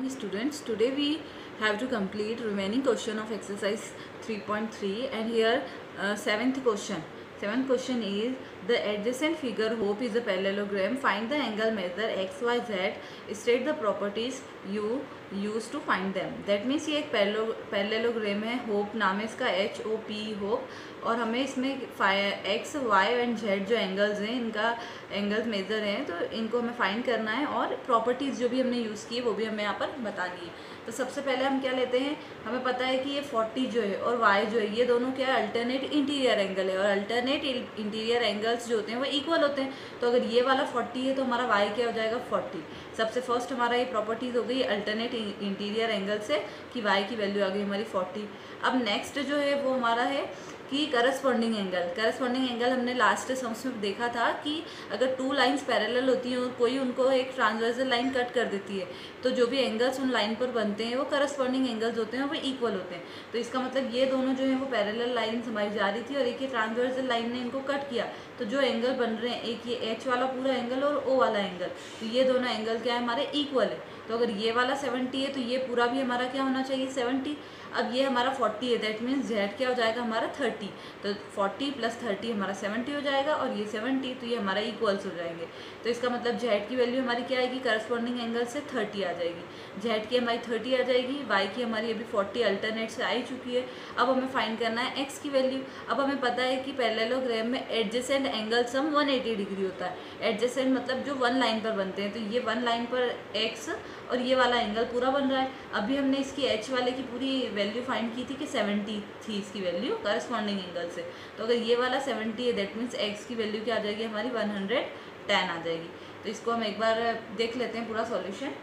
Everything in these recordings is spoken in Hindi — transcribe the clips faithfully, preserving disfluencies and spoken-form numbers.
Students, today we have to complete remaining question of exercise three point three, and here uh, seventh question. Seventh question is the adjacent figure hope is a parallelogram. Find the angle, measure x, y, z. State the properties you use to find them. That means ये एक पैरेललोग्राम है. होप नाम है इसका, एच ओ पी होप. और हमें इसमें एक्स वाई एंड जेड जो एंगल्स हैं इनका एंगल्स मेजर हैं, तो इनको हमें फाइंड करना है और प्रॉपर्टीज़ जो भी हमने यूज़ की है वो भी हमें यहाँ पर बतानी है. तो सबसे पहले हम क्या लेते हैं, हमें पता है कि ये फोर्टी जो है और वाई जो है ये दोनों क्या है, अल्टरनेट इंटीरियर एंगल है. और अल्टरनेट इंटीरियर एंगल्स जो होते हैं वो इक्वल होते हैं. तो अगर ये वाला फोर्टी है तो हमारा वाई क्या हो जाएगा, फोर्टी. सबसे फर्स्ट हमारा ये प्रॉपर्टीज़ हो गई अल्टरनेट इंटीरियर एंगल से कि वाई की वैल्यू आ गई हमारी फोर्टी. अब नेक्स्ट जो है वो हमारा है कि करस्पॉन्डिंग एंगल. करस्पॉन्डिंग एंगल हमने लास्ट सम्स में देखा था कि अगर टू लाइंस पैरेलल होती हैं और कोई उनको एक ट्रांसवर्सल लाइन कट कर देती है तो जो भी एंगल्स उन लाइन पर बनते हैं वो करस्पॉन्डिंग एंगल्स होते हैं, वो इक्वल होते हैं. तो इसका मतलब ये दोनों जो है वो पैरेलल लाइन्स हमारी जा रही थी और एक ये ट्रांसवर्सल लाइन ने इनको कट किया. तो जो एंगल बन रहे हैं, एक ये एच वाला पूरा एंगल और ओ वाला एंगल, तो ये दोनों एंगल क्या है हमारे इक्वल है. तो अगर ये वाला सेवेंटी है तो ये पूरा भी हमारा क्या होना चाहिए, सेवेंटी. अब ये हमारा फोर्टी है, दैट मीन्स जेड क्या हो जाएगा हमारा थर्टी. तो फोर्टी प्लस थर्टी हमारा सेवेंटी हो जाएगा और ये सेवेंटी, तो ये हमारा इक्वल्स हो जाएंगे. तो इसका मतलब जेड की वैल्यू हमारी क्या आएगी, करस्पॉन्डिंग एंगल से थर्टी आ जाएगी. जेड की हमारी थर्टी आ जाएगी, वाई की हमारी अभी फोर्टी अल्टरनेट से आई चुकी है. अब हमें फाइंड करना है एक्स की वैल्यू. अब हमें पता है कि पैरेललोग्राम में adjacent angle sum one eighty degree होता है. एडजेसेंट मतलब जो वन लाइन पर बनते हैं, तो ये वन लाइन पर एक्स और ये वाला एंगल पूरा बन रहा है. अभी हमने इसकी एच वाले की पूरी वैल्यू फाइंड की थी कि सेवेंटी थी इसकी वैल्यू करस्पॉन्डिंग एंगल से. तो अगर ये वाला सेवेंटी है दैट मीन्स एक्स की वैल्यू क्या आ जाएगी हमारी वन हंड्रेड टेन आ जाएगी. तो इसको हम एक बार देख लेते हैं पूरा सॉल्यूशन.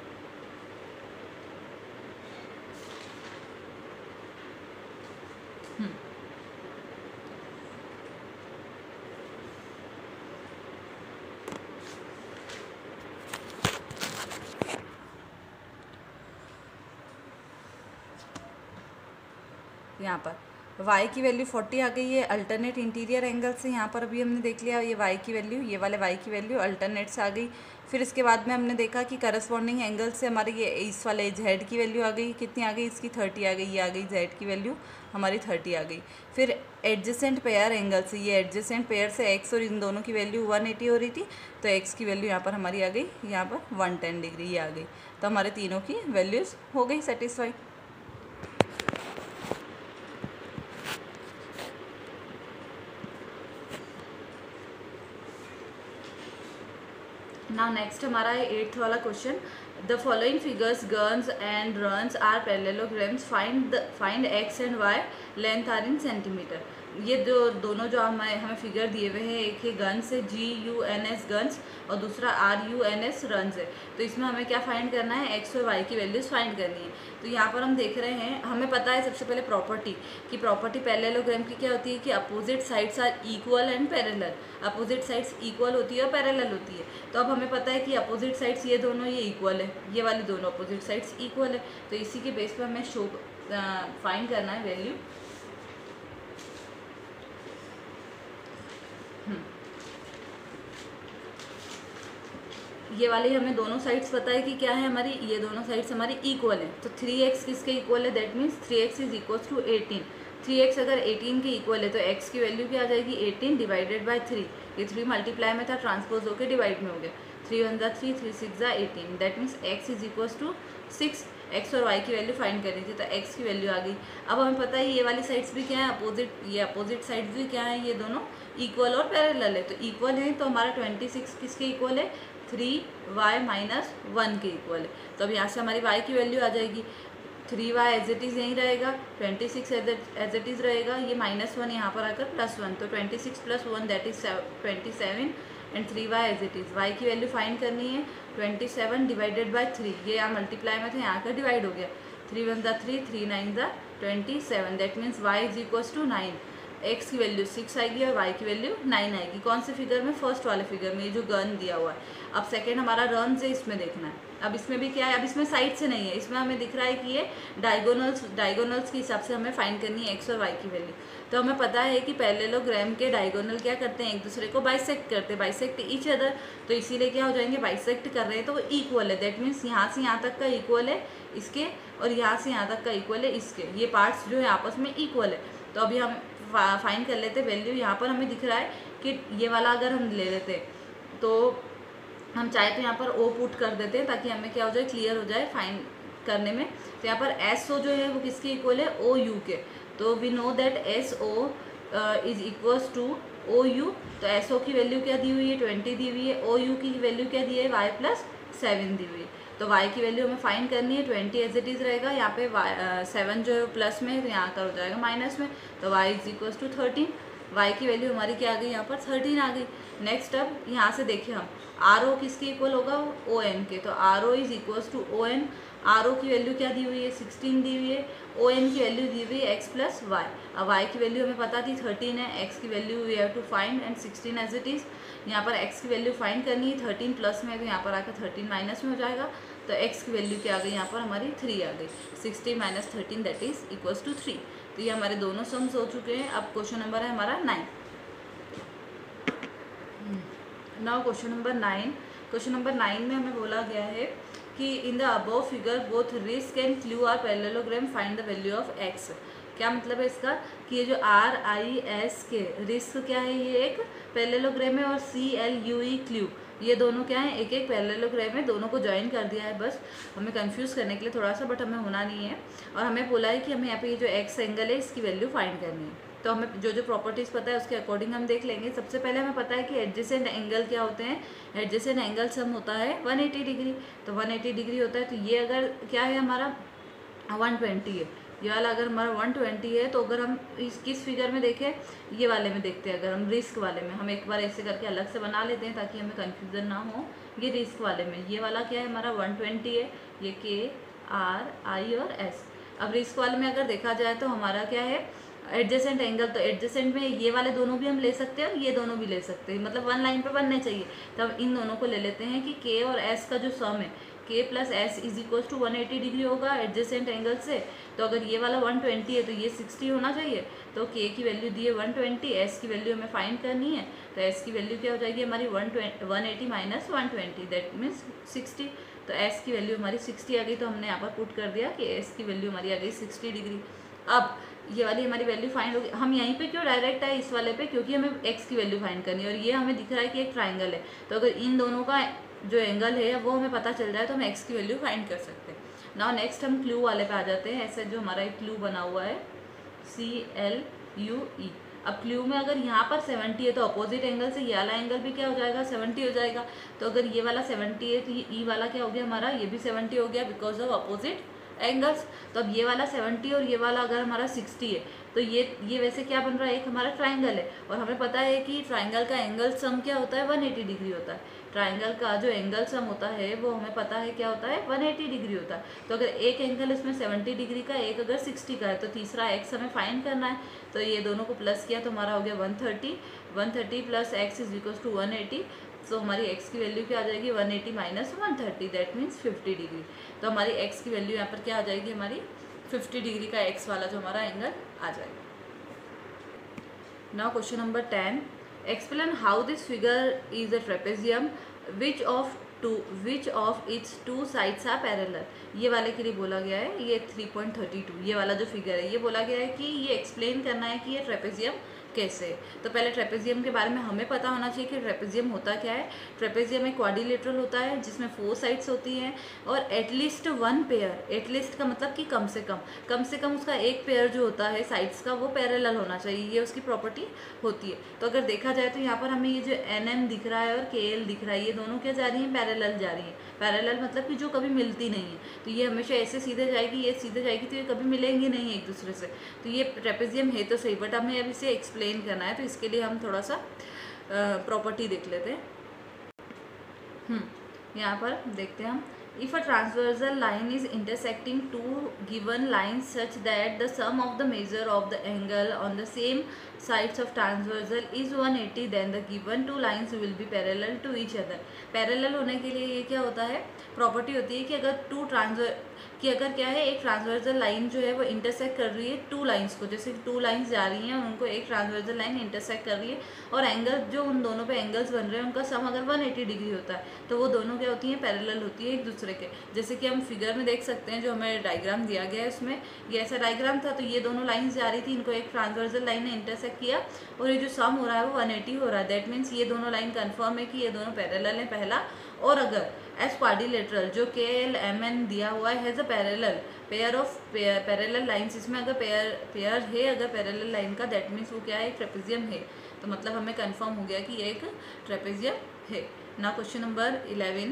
यहाँ पर y की वैल्यू फोर्टी आ गई है अल्टरनेट इंटीरियर एंगल से. यहाँ पर अभी हमने देख लिया ये y की वैल्यू, ये वाले y की वैल्यू अल्टरनेट से आ गई. फिर इसके बाद में हमने देखा कि करस्पॉन्डिंग एंगल से हमारी ये इस वाले z की वैल्यू आ गई, कितनी आ गई इसकी थर्टी आ गई. ये आ गई z की वैल्यू हमारी थर्टी आ गई. फिर एडजेसेंट पेयर एंगल से, ये एडजेसेंट पेयर से x और इन दोनों की वैल्यू वन एटी हो रही थी, तो x की वैल्यू यहाँ पर हमारी आ गई, यहाँ पर वन टेन डिग्री ये आ गई. तो हमारे तीनों की वैल्यूज़ हो गई सेटिस्फाई. नाउ नेक्स्ट हमारा है एट्थ वाला question. The following figures guns and runs are parallelograms. Find the find X and Y, length are in centimetre. ये जो दोनों जो हमें हमें फिगर दिए हुए हैं, एक है गन्स है G U N S guns और दूसरा R U N S runs है. तो इसमें हमें क्या फाइंड करना है, एक्स और वाई की वैल्यूज़ फाइंड करनी है. तो यहाँ पर हम देख रहे हैं, हमें पता है सबसे पहले प्रॉपर्टी कि प्रॉपर्टी पैरेललोग्राम की क्या होती है कि opposite sides are equal and parallel. Opposite sides equal होती है और पैरेलल होती है. तो अब हमें पता है कि अपोजिट साइड्स ये दोनों ये इक्वल है, ये वाली दोनों अपोजिट साइड्स इक्वल है. तो इसी के बेस पर हमें शो फाइंड करना है वैल्यू. ये वाली हमें दोनों साइड्स पता है कि क्या है हमारी, ये दोनों साइड्स हमारी इक्वल है. तो थ्री एक्स किसके इक्वल है, that means three X is equal to eighteen. Three X अगर एटीन के इक्वल है तो एक्स की वैल्यू क्या आ जाएगी, एटीन डिवाइडेड बाई थ्री. ये थ्री मल्टीप्लाई में था, ट्रांसपोज होकर डिवाइड में हो गया. थ्री वन ज़ा थ्री, थ्री सिक्स ज़ा eighteen, that means X is equal to six. X और वाई की वैल्यू फाइंड करनी थी, तो एक्स की वैल्यू आ गई. अब हमें पता है ये वाली साइड्स भी क्या है, अपोजिट. ये अपोजिट साइड्स भी क्या है, ये दोनों इक्वल और पैरेलल है. तो इक्वल है तो हमारा ट्वेंटी सिक्स किसके इक्वल है, थ्री वाई माइनस वन के इक्वल है. तो अब यहाँ से हमारी वाई की वैल्यू आ जाएगी, three Y as it is यहीं रहेगा, twenty six as it is रहेगा, ये माइनस वन यहाँ पर आकर प्लस वन. तो twenty six plus one that is twenty seven and three Y as it is. Y की वैल्यू फाइंड करनी है, twenty seven divided by three. ये यहाँ मल्टीप्लाई में था, यहाँ का डिवाइड हो गया. थ्री वन ज़ा थ्री, थ्री नाइन ज़ा twenty seven, that means Y is equals to nine. X की वैल्यू सिक्स आएगी और वाई की वैल्यू नाइन आएगी. कौन से फिगर में, फर्स्ट वाले फिगर में, ये जो गन दिया हुआ है. अब सेकेंड हमारा रन से इसमें देखना है. अब इसमें भी क्या है, अब इसमें साइड से नहीं है, इसमें हमें दिख रहा है कि ये डायगोनल्स डायगोनल्स के हिसाब से हमें फाइंड करनी है एक्स और वाई की वैल्यू। तो हमें पता है कि पैरेललोग्राम के डायगोनल क्या करते हैं, एक दूसरे को बाइसेक्ट करते हैं, बाइसेक्ट ईच अदर। तो इसीलिए क्या हो जाएंगे, बाइसेक्ट कर रहे हैं तो वो इक्वल है, दैट मीन्स यहाँ से यहाँ तक का इक्वल है इसके, और यहाँ से यहाँ तक का इक्वल है इसके, ये पार्ट्स जो है आपस में इक्वल है। तो अभी हम फाइंड कर लेते हैं वैल्यू। यहाँ पर हमें दिख रहा है कि ये वाला अगर हम ले लेते हैं तो हम चाहे तो यहाँ पर ओ पुट कर देते हैं ताकि हमें क्या हो जाए, क्लियर हो जाए फाइंड करने में। तो यहाँ पर एस ओ जो है वो किसके इक्वल है, ओ यू के। तो we know that S O is equals to O U. तो एस ओ की वैल्यू क्या दी हुई है, ट्वेंटी दी हुई है। ओ यू की वैल्यू क्या दी है, वाई प्लस सेवन दी हुई है। तो वाई की वैल्यू हमें फाइंड करनी है, ट्वेंटी एज इट इज़ रहेगा, यहाँ पे वाई सेवन जो है प्लस में है तो यहाँ का हो जाएगा माइनस में। तो y is equals to thirteen. Y की वैल्यू हमारी क्या आ गई, यहाँ पर थर्टीन आ गई। नेक्स्ट अब यहाँ से देखिए हम आर ओ किसके इक्वल होगा, ओ एन के। तो R O is equals to O N. R O की वैल्यू क्या दी हुई है, सिक्सटीन दी हुई है। ओ एन की वैल्यू दी हुई है एक्स प्लस वाई। अब वाई की वैल्यू हमें पता थी थर्टीन है, एक्स की value we have to find and sixteen as it is. यहाँ पर एक्स की वैल्यू फाइंड करनी है, थर्टीन प्लस में है तो यहाँ पर आकर थर्टीन माइनस में हो जाएगा। तो एक्स की वैल्यू क्या आ गई, यहाँ पर हमारी थ्री आ गई। Sixteen minus thirteen that is equals to three. तो ये हमारे दोनों सम्स हो चुके हैं। अब क्वेश्चन नंबर है हमारा nine. Now question number nine. Question number nine में हमें बोला गया है कि in the above figure both RISK and CLUE are parallelogram, find the value of x. क्या मतलब है इसका कि ये जो R I S K RISK क्या है, ये एक पैरेललोग्राम है, और C L U E CLUE ये दोनों क्या है, एक एक पैरेललोग्राम है। दोनों को ज्वाइन कर दिया है बस हमें कंफ्यूज करने के लिए थोड़ा सा, बट हमें होना नहीं है। और हमें बोला है कि हमें यहाँ पे ये जो एक्स एंगल है इसकी वैल्यू फाइंड करनी है। तो हमें जो जो प्रॉपर्टीज़ पता है उसके अकॉर्डिंग हम देख लेंगे। सबसे पहले हमें पता है कि एडजेसेंट एंगल क्या होते हैं। एडजेसेंट एंगल सम होता है वन एटी डिग्री। तो वन एटी डिग्री होता है, तो ये अगर क्या है हमारा वन ट्वेंटी है, ये वाला अगर हमारा वन ट्वेंटी है, तो अगर हम इस किस फिगर में देखें, ये वाले में देखते हैं। अगर हम रिस्क वाले में, हम एक बार ऐसे करके अलग से बना लेते हैं ताकि हमें कन्फ्यूज़न ना हो। ये रिस्क वाले में ये वाला क्या है हमारा वन ट्वेंटी है, ये के आर आई और एस। अब रिस्क वाले में अगर देखा जाए तो हमारा क्या है एडजेसेंट एंगल। तो एडजेसेंट में ये वाले दोनों भी हम ले सकते हैं और ये दोनों भी ले सकते हैं, मतलब वन लाइन पे बनने चाहिए। तो हम इन दोनों को ले लेते हैं कि के और एस का जो सम है, K plus S is equal to one eighty degree होगा एडजेसेंट एंगल से। तो अगर ये वाला वन ट्वेंटी है तो ये सिक्सटी होना चाहिए। तो के की वैल्यू दी है वन ट्वेंटी, एस की वैल्यू हमें फाइंड करनी है। तो एस की वैल्यू क्या हो जाएगी हमारी one twenty one eighty minus one twenty that means sixty. तो एस की वैल्यू हमारी सिक्सटी आ गई। तो हमने यहाँ पर पुट कर दिया कि एस की वैल्यू हमारी आ गई सिक्सटी डिग्री। अब ये वाली हमारी वैल्यू फाइंड होगी। हम यहीं पे क्यों डायरेक्ट आए इस वाले पे, क्योंकि हमें एक्स की वैल्यू फाइंड करनी है और ये हमें दिख रहा है कि एक ट्राइंगल है। तो अगर इन दोनों का जो एंगल है वो हमें पता चल जाए तो हम एक्स की वैल्यू फाइंड कर सकते हैं। नाउ नेक्स्ट हम क्लू वाले पे आ जाते हैं। ऐसे जो हमारा एक क्लू बना हुआ है सी एल यू ई। अब क्लू में अगर यहाँ पर सेवेंटी है तो अपोजिट एंगल से ये वाला एंगल भी क्या हो जाएगा, सेवेंटी हो जाएगा। तो अगर ये वाला सेवेंटी है तो ये ई वाला क्या हो गया हमारा, ये भी सेवेंटी हो गया बिकॉज ऑफ अपोजिट एंगल्स। तो अब ये वाला सेवेंटी और ये वाला अगर हमारा सिक्सटी है तो ये ये वैसे क्या बन रहा है, एक हमारा ट्राइंगल है। और हमें पता है कि ट्राइंगल का एंगल सम क्या होता है, वन एटी डिग्री होता है। ट्राइंगल का जो एंगल सम होता है वो हमें पता है क्या होता है, वन एटी डिग्री होता है। तो अगर एक एंगल इसमें सेवेंटी डिग्री का, एक अगर सिक्सटी का है, तो तीसरा एक्स हमें फाइंड करना है। तो ये दोनों को प्लस किया तो हमारा हो गया one thirty. One thirty plus x is equal to one eighty. तो हमारी x की वैल्यू क्या आ जाएगी, one eighty minus one thirty that means fifty degree. तो हमारी x की वैल्यू यहाँ पर क्या आ जाएगी हमारी फिफ्टी डिग्री का x वाला जो हमारा एंगल आ जाएगा। Now question number ten. Explain how this figure is a trapezium which of two which of its two sides are parallel. ये वाले के लिए बोला गया है, ये थ्री पॉइंट थर्टी टू ये वाला जो फिगर है, ये बोला गया है कि ये एक्सप्लेन करना है कि ये ट्रेपेजियम कैसे। तो पहले ट्रेपेजियम के बारे में हमें पता होना चाहिए कि ट्रेपेजियम होता क्या है। ट्रेपेजियम एक क्वाड्रिलेटरल होता है जिसमें फोर साइड्स होती हैं और एटलीस्ट वन पेयर, एटलीस्ट का मतलब कि कम से कम कम से कम उसका एक पेयर जो होता है साइड्स का वो पैरेलल होना चाहिए, ये उसकी प्रॉपर्टी होती है। तो अगर देखा जाए तो यहाँ पर हमें ये जो एन एम दिख रहा है और के एल दिख रहा है, ये दोनों क्या जा रही हैं, पैरेलल जा रही हैं। पैरेलल मतलब कि जो कभी मिलती नहीं है। तो ये हमेशा ऐसे सीधे जाएगी, ये सीधे जाएगी, तो ये कभी मिलेंगी नहीं एक दूसरे से। तो ये ट्रेपेजियम है तो सही, बट हमें अब इसे एक्सप्लेन करना है। तो इसके लिए हम थोड़ा सा प्रॉपर्टी देख लेते हैं। हम्म यहाँ पर देखते हैं हम if a transversal line is intersecting two given lines such that the sum of the measure of the angle on the same sides of transversal is one eighty, then the given two lines will be parallel to each other. Parallel होने के लिए ये क्या होता है, प्रॉपर्टी होती है कि अगर टू ट्रांसवर कि अगर क्या है, एक ट्रांसवर्सल लाइन जो है वो इंटरसेक्ट कर रही है टू लाइंस को, जैसे टू लाइंस जा रही हैं उनको एक ट्रांसवर्सल लाइन इंटरसेक्ट कर रही है, और एंगल जो उन दोनों पे एंगल्स बन रहे हैं उनका सम अगर वन एटी डिग्री होता है तो वो दोनों क्या होती हैं, पैरेलल होती है एक दूसरे के। जैसे कि हम फिगर में देख सकते हैं, जो हमें डायग्राम दिया गया है उसमें ये ऐसा डायग्राम था, तो ये दोनों लाइन्स जा रही थी, इनको एक ट्रांसवर्सल लाइन ने इंटरसेक्ट किया और ये जो सम हो रहा है वो वन एटी हो रहा है। दैट मीन्स ये दोनों लाइन कन्फर्म है कि ये दोनों पैरेलल हैं, पहला। और अगर एस क्वाड्रिलेटरल जो के एल एम एन दिया हुआ है has a parallel pair of parallel lines, इसमें अगर पेयर पेयर है अगर पैरेलल लाइन का, दैट मीन्स वो क्या है, एक ट्रेपेजियम है। तो मतलब हमें कंफर्म हो गया कि ये एक ट्रेपेजियम है ना। Question number eleven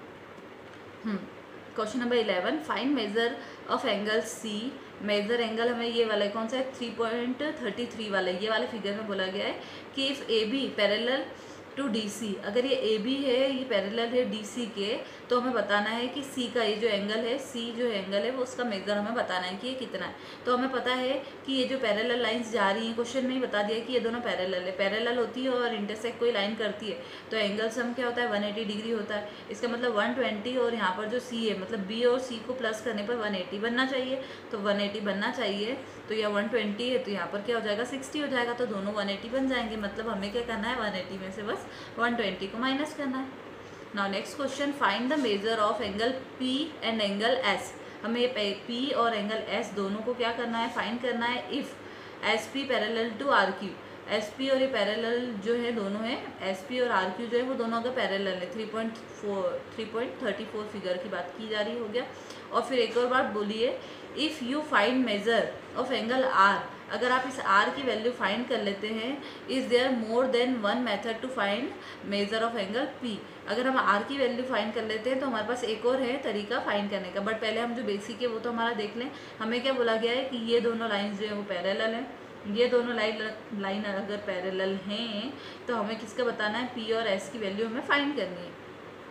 hmm question number eleven, find measure of angle C. Measure angle हमें ये वाला कौन सा है, थ्री पॉइंट थर्टी थ्री वाला, ये वाले फिगर में बोला गया है कि if A B parallel to D C, अगर ये ए बी है, ये पैरेलल है डी सी के, तो हमें बताना है कि सी का ये जो एंगल है, सी जो एंगल है वो उसका मेजर हमें बताना है कि ये कितना है। तो हमें पता है कि ये जो पैरेलल लाइंस जा रही हैं, क्वेश्चन में ही बता दिया कि ये दोनों पैरेलल है, पैरेलल होती है और इंटरसेक्ट कोई लाइन करती है तो एंगल सम क्या होता है, वन एटी डिग्री होता है। इसका मतलब वन ट्वेंटी, और यहाँ पर जो सी है मतलब बी और सी को प्लस करने पर वन एटी बनना चाहिए, तो वन एटी बनना चाहिए। तो यह वन ट्वेंटी है तो यहाँ पर क्या हो जाएगा, सिक्सटी हो जाएगा, तो दोनों वन एटी बन जाएंगे। मतलब हमें क्या करना है, वन एटी में से बस वन ट्वेंटी को माइनस करना है। Now next question, find the measure of angle P and angle S. हमें पी और एंगल एस दोनों को क्या करना है, फाइंड करना है। If S P parallel to R Q, S P और ये पैरेलल जो है दोनों है, एस पी और आर क्यू जो है वो दोनों अगर पैरेलल है, three point four three point thirty four figure की बात की जा रही हो गया। और फिर एक और बात बोलिए, if you find measure of angle R, अगर आप इस आर की वैल्यू फाइंड कर लेते हैं, is there more than one method to find measure of angle P. अगर हम आर की वैल्यू फाइंड कर लेते हैं तो हमारे पास एक और है तरीका फाइंड करने का, बट पहले हम जो बेसिक है वो तो हमारा देख लें। हमें क्या बोला गया है कि ये दोनों लाइन्स जो है वो पैरेलल हैं, ये दोनों लाइन लाइन अगर पैरेलल हैं तो हमें किसका बताना है, पी और एस की वैल्यू हमें फाइंड करनी है।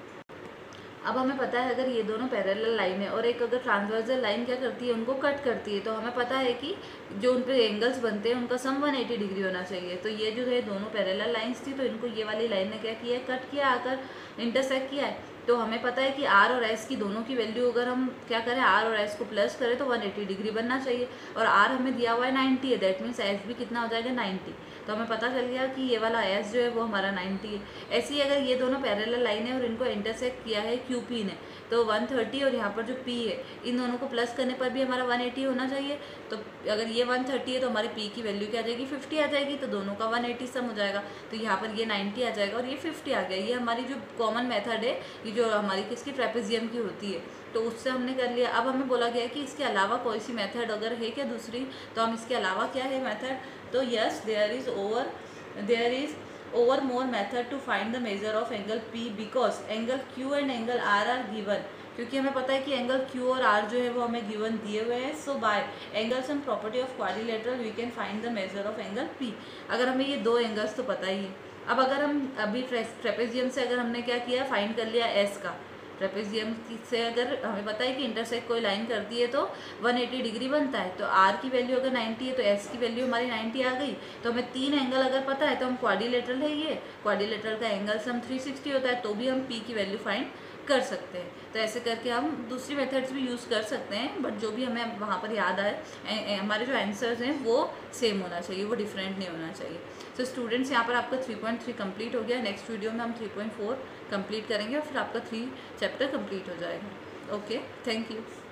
अब हमें पता है अगर ये दोनों पैरेलल लाइन है और एक अगर ट्रांसवर्सल लाइन क्या करती है, उनको कट करती है, तो हमें पता है कि जो उन पे एंगल्स बनते हैं उनका सम वन एटी डिग्री होना चाहिए। तो ये जो है दोनों पैरेलल लाइंस थी, तो इनको ये वाली लाइन ने क्या किया है, कट किया, आकर इंटरसेक्ट किया है। तो हमें पता है कि आर और एस की दोनों की वैल्यू अगर हम क्या करें, आर और एस को प्लस करें तो वन एटी डिग्री बनना चाहिए, और आर हमें दिया हुआ है नाइन्टी है, दैट मीन्स एस भी कितना हो जाएगा, नाइन्टी। तो हमें पता चल गया कि ये वाला एस जो है वो हमारा नाइन्टी है। ऐसे ही अगर ये दोनों पैरेलल लाइन है और इनको इंटरसेक्ट किया है क्यू पी ने, तो वन थर्टी और यहाँ पर जो P है, इन दोनों को प्लस करने पर भी हमारा वन एटी होना चाहिए। तो अगर ये वन थर्टी है तो हमारे P की वैल्यू क्या आ जाएगी, फिफ्टी आ जाएगी, तो दोनों का वन एटी सम हो जाएगा। तो यहाँ पर ये नाइन्टी आ जाएगा और ये फिफ्टी आ गया। ये हमारी जो कॉमन मेथड है, ये जो हमारी किसकी, ट्रेपेजियम की होती है, तो उससे हमने कर लिया। अब हमें बोला गया है कि इसके अलावा कोई सी मेथड अगर है क्या दूसरी, तो हम इसके अलावा क्या है मेथड, तो yes there is over there is over more method to find the measure of angle P because angle Q and angle R are given। क्योंकि हमें पता है कि एंगल Q और R जो है वो हमें गिवन दिए हुए हैं। So by angles and property of quadrilateral we can find the measure of angle P। अगर हमें ये दो एंगल्स तो पता ही है। अब अगर हम अभी ट्रेपेजियम से अगर हमने क्या किया, फाइंड कर लिया S का, ट्रेपेजियम से अगर हमें पता है कि इंटरसेक्ट कोई लाइन करती है तो वन एटी डिग्री बनता है, तो आर की वैल्यू अगर नाइन्टी है तो एस की वैल्यू हमारी नाइन्टी आ गई। तो हमें तीन एंगल अगर पता है तो हम क्वाड्रिलेटरल है, ये क्वाड्रिलेटरल का एंगल सम थ्री सिक्सटी होता है, तो भी हम पी की वैल्यू फाइंड कर सकते हैं। तो ऐसे करके हम दूसरी मेथड्स भी यूज़ कर सकते हैं, बट जो भी हमें वहाँ पर याद आए, हमारे जो आंसर्स हैं वो सेम होना चाहिए, वो डिफरेंट नहीं होना चाहिए। तो स्टूडेंट्स यहाँ पर आपका थ्री पॉइंट थ्री कंप्लीट हो गया। नेक्स्ट वीडियो में हम थ्री पॉइंट फोर कंप्लीट करेंगे और फिर आपका थ्री चैप्टर कंप्लीट हो जाएगा। Okay, thank you.